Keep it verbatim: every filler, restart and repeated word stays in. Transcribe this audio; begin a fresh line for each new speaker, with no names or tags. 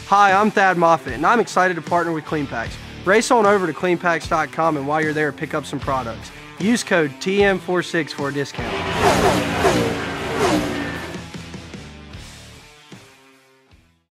Hi, I'm Thad Moffitt, and I'm excited to partner with CleanPacs. Race on over to clean pacs dot com, and while you're there, pick up some products. Use code T M forty-six for a discount.